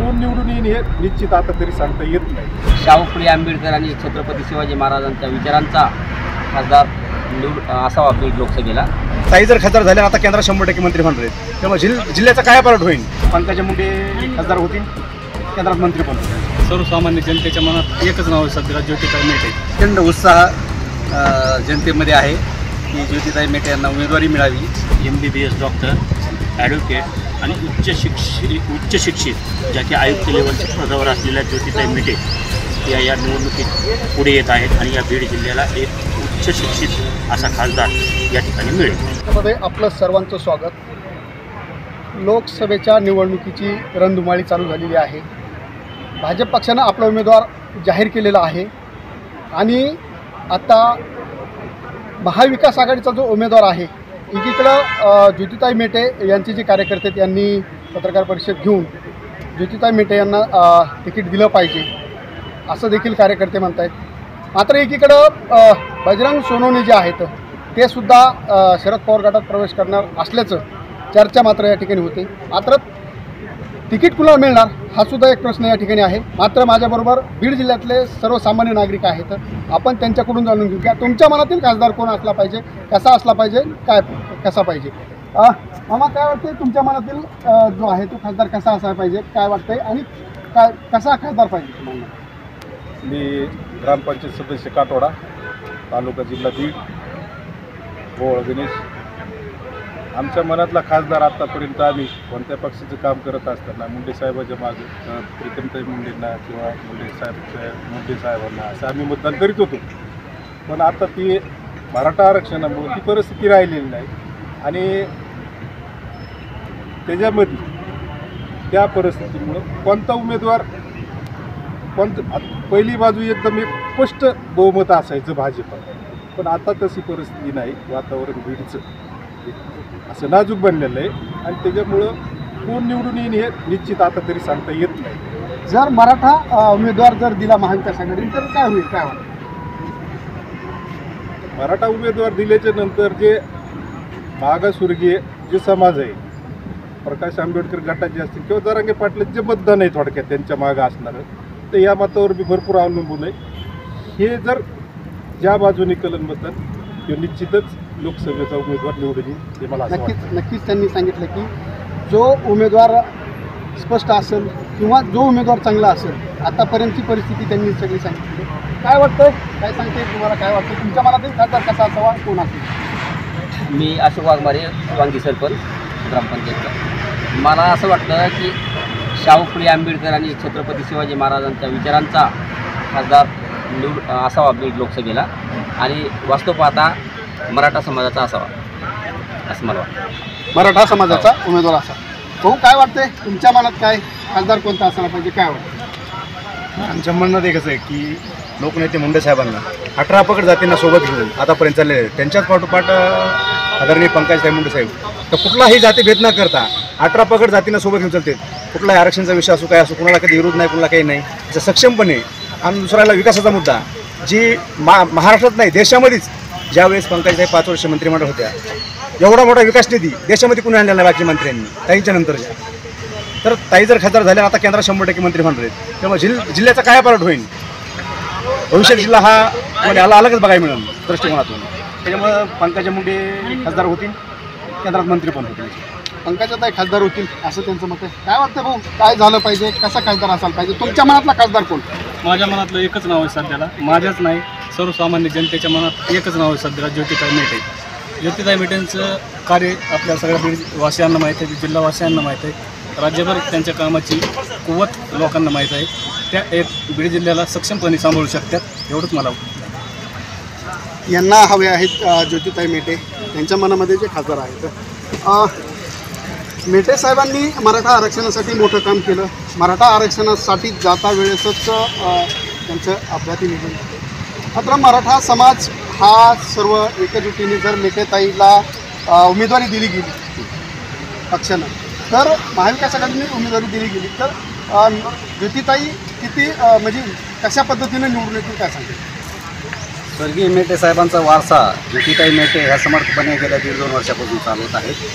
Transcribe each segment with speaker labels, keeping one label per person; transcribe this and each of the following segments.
Speaker 1: कोण निवडून येईल हे निश्चित आता तरी सांगता येत नाही.
Speaker 2: शाहू फुले आंबेडकर आणि छत्रपती शिवाजी महाराजांच्या विचारांचा खासदार असावा बीड लोकसभेला.
Speaker 3: ताई जर खासदार झाल्या आता केंद्रात 100% मंत्री होणार आहेत, त्यामुळे जिल्ह्याचा काय पारड होईल? पंकजा मुंडे खासदार होतील, केंद्रात मंत्री पण होतील.
Speaker 4: सर्वसामान्य जनतेच्या मनात एकच नाव आहे सध्या, ज्योतिताई मेटे.
Speaker 3: प्रचंड उत्साह जनतेमध्ये आहे की ज्योतिताई मेटे यांना उमेदवारी मिळावी.
Speaker 5: MBBS डॉक्टर, ॲडव्होकेट आणि उच्च शिक्षित ज्या की आयुक्त लेवलच्या पदावर असलेल्या ज्योतिताई मेटे या निवडणुकीत पुढे येत आहेत आणि या बीड जिल्ह्याला एक उच्च शिक्षित असा खासदार या ठिकाणी मिळेल.
Speaker 6: त्यामध्ये आपलं सर्वांचं स्वागत. लोकसभेच्या निवडणुकीची रणधुमाळी चालू झालेली आहे. भाजप पक्षानं आपला उमेदवार जाहीर केलेला आहे आणि आता महाविकास आघाडीचा जो उमेदवार आहे, एकीकडं ज्योतिताई मेटे यांचे जे कार्यकर्ते आहेत यांनी पत्रकार परिषद घेऊन ज्योतिताई मेटे यांना तिकीट दिलं पाहिजे असं देखील कार्यकर्ते म्हणत आहेत. मात्र एकीकडं बजरंग सोनवणे जे आहेत ते सुद्धा शरद पवार गटात प्रवेश करणार असल्याचं चर्चा मात्र या ठिकाणी होते. मात्र तिकीट कुणाला मिळणार हा सुद्धा एक प्रश्न या ठिकाणी आहे. मात्र माझ्याबरोबर बीड जिल्ह्यातले सर्वसामान्य नागरिक आहेत, आपण त्यांच्याकडून जाणून घेऊ की तुमच्या मनातील खासदार कोण असला पाहिजे, कसा असला पाहिजे, कसा पाहिजे. मामा, काय वाटते तुमच्या मनातील जो आहे तो खासदार कसा असायला पाहिजे, काय वाटतंय आणि कसा खासदार पाहिजे तुम्हाला?
Speaker 1: मी ग्रामपंचायत सदस्य काटोडा, तालुका जिल्हा बीड, गोळ गणेश. आमच्या मनातला खासदार आत्तापर्यंत आम्ही कोणत्या पक्षाचं काम करत असताना मुंडे साहेबांच्या मागे प्रीतमताई मुंडेंना किंवा मुंडे साहेबांना असं आम्ही मतदान करीत होतो. पण आता ती मराठा आरक्षणामुळे ती परिस्थिती राहिलेली नाही आणि त्याच्यामध्ये त्या परिस्थितीमुळं कोणता उमेदवार पहिली बाजू एकदम एक स्पष्ट बहुमत असायचं भाजप, पण आता तशी परिस्थिती नाही. वातावरण बीडचं असं नाजूक बनलेलं आहे आणि त्याच्यामुळं कोण निवडून येईल हे निश्चित आता तरी सांगता येत नाही.
Speaker 6: जर मराठा उमेदवार जर दिला महाविकास आघाडी तर काय होईल, काय वाटतं?
Speaker 1: मराठा उमेदवार दिल्याच्या नंतर जे मागासवर्गीय जे समाज आहे, प्रकाश आंबेडकर गटाचे असतील किंवा जरांगे पाटलांचे जे मतदान आहे थोडक्यात त्यांच्या मागं असणारं, तर या मतावर बी भरपूर अवलंबून आहे. हे जर ज्या बाजूने कलन मतदान ते निश्चितच लोकसभेचा उमेदवार निवडून येईल हे मला असं वाटतं.
Speaker 6: नक्कीच त्यांनी सांगितलं की जो उमेदवार स्पष्ट असेल किंवा जो उमेदवार चांगला असेल, आतापर्यंतची परिस्थिती त्यांनी सगळी सांगितली. काय वाटतं, काय सांगते तुम्हाला, काय वाटतं तुमच्या मनातील खासदार कसा असावा, कोण असेल?
Speaker 2: मी अशोक वाघमारे, वांगी सरपंच ग्रामपंचायतचा. मला असं वाटतं की शाहू फुले आंबेडकर आणि छत्रपती शिवाजी महाराजांच्या विचारांचा खासदार असावा बीड लोकसभेला आणि वास्तव पाहता मराठा समाजाचा असावा असं मला वाटतं.
Speaker 6: मराठा समाजाचा उमेदवार असा. भाऊ, काय वाटतंय तुमच्या मनात, काय खासदार कोणता असायला पाहिजे, काय वाटतं?
Speaker 3: आमच्या म्हणणं एकच आहे की लोकनेते मुंडे साहेबांना 18 पगड जातींना सोबत घेऊन आतापर्यंत चाललेले आहेत. त्यांच्याच पाठोपाठ आदरणीय पंकजाताई मुंडे साहेब तर कुठलाही जातीभेद न करता 18 पगड जातींना सोबत घेऊन चालते. कुठलाही आरक्षणाचा विषय असो, काय असो, कुणाला कधी विरोध नाही, कुणाला काही नाही, असं सक्षमपणे. आणि दुसऱ्याला विकासाचा मुद्दा जी महाराष्ट्रात नाही देशामध्येच ज्यावेळेस पंकजाताई 5 वर्ष मंत्रिमंडळ होत्या, एवढा मोठा विकास निधी देशामध्ये कुणी आणलेला नाही बाकी मंत्र्यांनी ताईंच्या नंतरच्या. तर ताई जर खासदार झाल्या आता केंद्रात 100% मंत्री होणार आहेत, त्यामुळे जिल्ह्याचा काय पारड होईल? भविष्यात जिल्हा हा म्हणजे अलगच बघायला मिळेल दृष्टिकोनातून. त्याच्यामुळं पंकजा मुंडे खासदार होतील, केंद्रात मंत्री पण होतील.
Speaker 6: पंकजाताई खासदार होतील असं त्यांचं मत आहे. काय वाटतं भाऊ, काय झालं पाहिजे, कसा खासदार असायला पाहिजे? तुमच्या मनातला खासदार कोण?
Speaker 4: माझ्या मनातलं एकच नाव आहे सध्याला, माझ्याच नाही सर्वसामान्य जनतेच्या मनात एकच नाव आहे सध्याला, ज्योतिताई मेटे. ज्योतिताई मेटेंचं कार्य आपल्या सगळ्या बीडवासियांना माहीत आहे, जिल्हावासियांना माहीत आहे, राज्यभर त्यांच्या कामाची कुवत लोकांना माहीत आहे. त्या एक बीड जिल्ह्याला सक्षमपणे सांभाळू शकतात एवढंच मला वाटतं.
Speaker 6: यांना हवे आहेत ज्योतिताई मेटे, त्यांच्या मनामध्ये जे खासदार आहेत. मेटे साहेबांनी मराठा आरक्षणासाठी मोठं काम केलं. मराठा आरक्षणासाठी जाता वेळेसच त्यांचं अपघाती निधन झालं. मात्र मराठा समाज हा सर्व एकजुटीने जर मेटेताईला उमेदवारी दिली गेली पक्षानं, तर महाविकास आघाडीने उमेदवारी दिली गेली तर ज्योतिताई किती म्हणजे कशा पद्धतीने निवडून येतील, काय सांगेल?
Speaker 3: स्वर्गीय मेटे साहेबांचा वारसा ज्योतिताई मेटे ह्या समर्थपणे गेल्या 1.5-2 वर्षापासून चालवत आहेत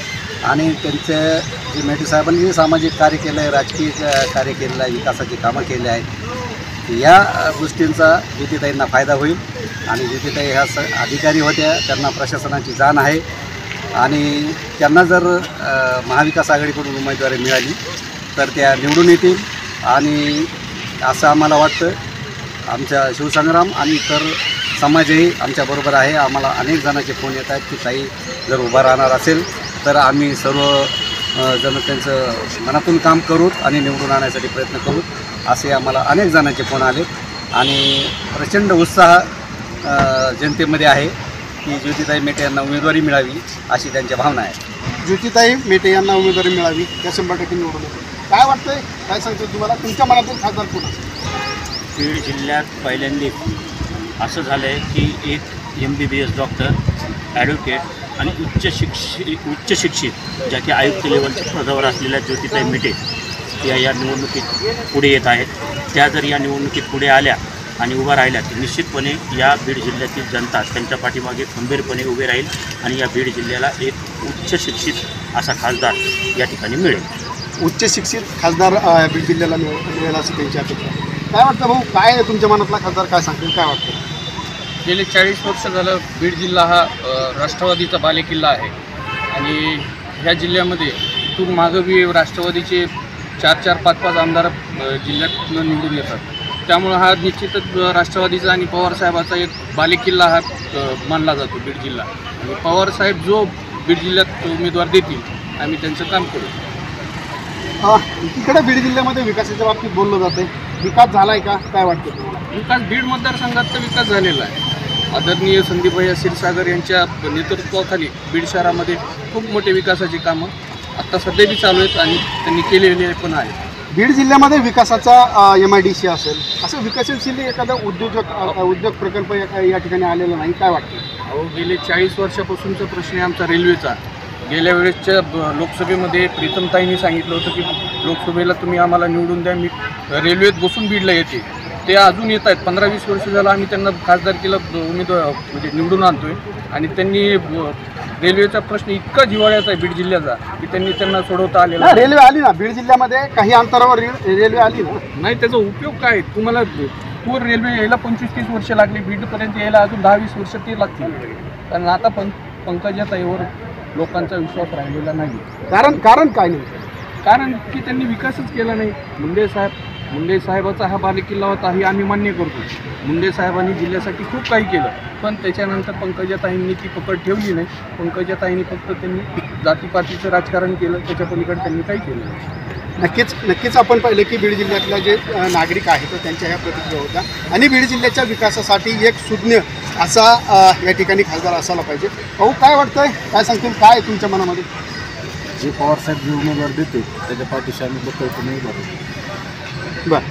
Speaker 7: आणि त्यांचे जे मेटे साहेबांनी जे सामाजिक कार्य केलं आहे, राजकीय कार्य केलेलं आहे, विकासाची कामं केली आहेत, या गोष्टींचा ज्योतिताईंना फायदा होईल. आणि ज्योतिताई ह्या अधिकारी होत्या, त्यांना प्रशासनाची जाण आहे आणि त्यांना जर महाविकास आघाडीकडून उमेदवारी मिळाली तर त्या निवडून येतील. आणि असं आम्हाला वाटतं. आमच्या शिवसंग्राम आणि इतर समाजही आमच्याबरोबर आहे. आम्हाला अनेक जणांचे फोन येत आहेत की ताई जर उभा राहणार असेल तर आम्ही सर्व जण त्यांचं मनातून काम करूत आणि निवडून आणण्यासाठी प्रयत्न करूत असे आम्हाला अनेक जणांचे फोन आलेत. आणि प्रचंड उत्साह जनतेमध्ये आहे की ज्योतिताई मेटे यांना उमेदवारी मिळावी अशी त्यांच्या भावना आहे.
Speaker 6: ज्योतिताई मेटे यांना उमेदवारी मिळावी त्या 100% निवडून येतील. काय वाटतंय, काय सांगतो तुम्हाला, तुमच्या मनातील खासदार कोण असेल?
Speaker 5: बीड जिल्ह्यात पहिल्यांदा असं झालं आहे की एक MBBS डॉक्टर, ॲडव्होकेट आणि उच्च शिक्षित ज्या की आयुक्त लेवलच्या पदावर असलेल्या ज्योतिताई मेटे या निवडणुकीत पुढे येत आहेत. त्या जर या निवडणुकीत पुढे आल्या आणि उभा राहिल्या तर निश्चितपणे या बीड जिल्ह्यातील जनता त्यांच्या पाठीमागे खंबीरपणे उभे राहील आणि या बीड जिल्ह्याला एक उच्च शिक्षित असा खासदार या ठिकाणी मिळेल.
Speaker 6: उच्च शिक्षित खासदार बीड जिल्ह्याला मिळेल असं त्यांची अपेक्षा आहे. काय वाटतं भाऊ, काय आहे तुमच्या मनातला खासदार, काय सांगतील, काय वाटतं?
Speaker 4: गेले 40 वर्ष झालं बीड जिल्हा हा राष्ट्रवादीचा बालेकिल्ला आहे आणि ह्या जिल्ह्यामध्ये इथून मागं बी राष्ट्रवादीचे 4-4, 5-5 आमदार जिल्ह्यात निवडून येतात. त्यामुळं हा निश्चितच राष्ट्रवादीचा आणि पवारसाहेबाचा एक बालेकिल्ला हा मानला जातो बीड जिल्हा. आणि पवारसाहेब जो बीड जिल्ह्यात उमेदवार देतील आम्ही त्यांचं काम करू.
Speaker 6: इकडे बीड जिल्ह्यामध्ये विकासाच्या बाबतीत बोललं जाते, विकास झाला आहे का, काय वाटतं तुम्हाला?
Speaker 4: विकास बीड मतदारसंघात तर विकास झालेला आहे. आदरणीय संदीपभाई क्षीरसागर यांच्या नेतृत्वाखाली बीड शहरामध्ये खूप मोठे विकासाची कामं आत्ता सध्या बी चालू आहेत आणि त्यांनी केलेले पण आहेत.
Speaker 6: बीड जिल्ह्यामध्ये विकासाचा MIDC असेल, असं विकसनशील एखादा उद्योग प्रकल्प या ठिकाणी आलेला नाही, काय वाटतं?
Speaker 4: अहो, गेले 40 वर्षापासूनचा प्रश्न आहे आमचा रेल्वेचा. गेल्या वेळेसच्या लोकसभेमध्ये प्रीतमताईंनी सांगितलं होतं की लोकसभेला तुम्ही आम्हाला निवडून द्या, मी रेल्वेत बसून बीडला येते. ते अजून येत आहेत. 15-20 वर्ष झालं आम्ही त्यांना खासदारकीला उमेदवार म्हणजे निवडून आणतोय आणि त्यांनी रेल्वेचा प्रश्न इतका जिव्हाळ्याचा आहे बीड जिल्ह्याचा की त्यांना सोडवता आलेला.
Speaker 6: रेल्वे आली ना बीड जिल्ह्यामध्ये, काही अंतरावर रेल्वे आली ना.
Speaker 4: नाही, त्याचा उपयोग काय? तुम्हाला पूर रेल्वे यायला 25-30 वर्ष लागली, बीडपर्यंत यायला अजून 10-20 वर्ष ते लागतील. कारण आता पंकजाताईवर लोकांचा विश्वास राहिलेला नाही.
Speaker 6: कारण काय नाही?
Speaker 4: कारण की त्यांनी विकासच केला नाही. मुंडे साहेबाचा हा बालेकिल्ला होता हे आम्ही मान्य करतो. मुंडे साहेबांनी जिल्ह्यासाठी खूप काही केलं, पण त्याच्यानंतर पंकजाताईंनी ती पकड ठेवली नाही. पंकजाताईंनी फक्त त्यांनी जातीपातीचं राजकारण केलं, त्याच्या पलीकडे त्यांनी काही केलं नाही.
Speaker 6: नक्कीच आपण पाहिलं की बीड जिल्ह्यातल्या जे नागरिक आहेत तर त्यांच्या ह्या प्रतिक्रिया होत्या. आणि बीड जिल्ह्याच्या विकासासाठी एक सुज्ञ असा या ठिकाणी खासदार असायला पाहिजे. भाऊ, काय वाटतंय, काय सांगतील, काय तुमच्या मनामध्ये?
Speaker 1: जे पवारसाहेब जे उमेदवार देते त्याच्या पाठीशी आम्ही बक्कळपणे उभा राहतो.
Speaker 6: बरं,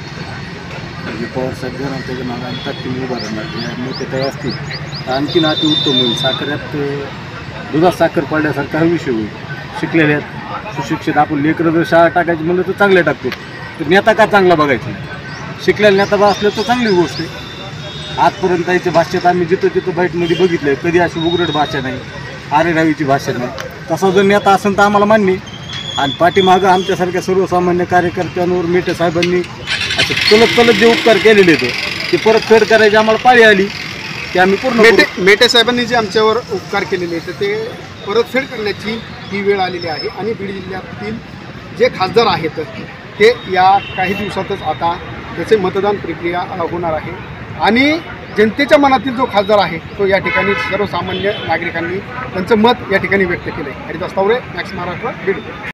Speaker 1: जे पवारसाहेब देणार त्याच्या मागे आम्ही ताकदीने उभा राहणार. मोठे काही असतील तर आणखीन अति उत्तम होईल. साखरेत दुधात साखर पडल्यासारखा हा विषय होईल. शिकलेले आहेत, सुशिक्षित, आपण लेकरं जर शाळा टाकायची म्हणलं तर चांगले टाकतो, तर नेता का चांगला बघायचा? शिकलेला नेता असलं तर चांगली गोष्ट आहे. आजपर्यंत याच्या भाषेत आम्ही जिथं बाईटमध्ये बघितलं आहे, कधी अशी उघडट भाषा नाही, आरेरावीची भाषा नाही. तसा जर नेता असेल तर आम्हाला मान्य. आणि पाठीमागं आमच्यासारख्या सर्वसामान्य कार्यकर्त्यांवर मेटे साहेबांनी असे चलत जे उपकार केलेले होते ते परतफेड करायची आम्हाला पाळी आली की आम्ही पूर्ण
Speaker 6: मेटे साहेबांनी जे आमच्यावर उपकार केलेले आहेत ते परतफेड करण्याची ही वेळ आलेली आहे. आणि बीड जिल्ह्यातील जे खासदार आहेत ते या काही दिवसातच आता त्याचे मतदान प्रक्रिया होणार आहे. आणि जनतेच्या मनातील जो खासदार आहे तो या ठिकाणी सर्वसामान्य नागरिकांनी त्यांचं मत या ठिकाणी व्यक्त केलं आहे. हरिदास तावरे, मॅक्स महाराष्ट्र, बीड.